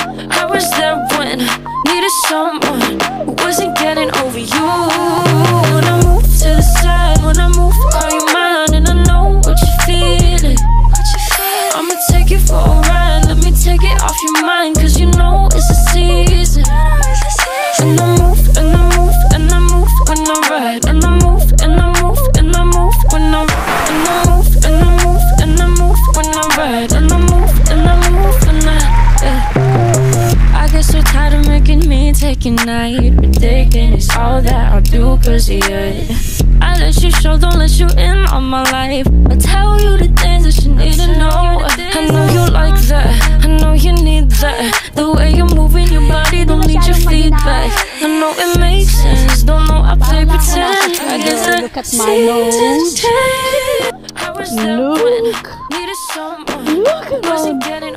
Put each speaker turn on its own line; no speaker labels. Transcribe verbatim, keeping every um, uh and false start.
I was there when needed someone who wasn't getting over you. When I move to the side, when I move, call you mine, and I know what you're feeling. I'ma take it for a ride, let me take it off your mind, cause you know it's a season. And I move, and I move, and I move when I ride, and I move, and I move, and I move when I ride, and I move, and I move, and I move when I ride, and I move, and I move when I, yeah. I get so tired of making me take a night, but taking is all that I'll do cause of you. I let you show, don't let you in on my life. I tell you the things that you need to know. I know you like that, I know you need that. The way you're moving your body, don't need your feedback. I know it makes sense, don't know I play pretend. I guess that
Look at my nose.
I was there when
Look.
needed someone.
Look at
wasn't
my
getting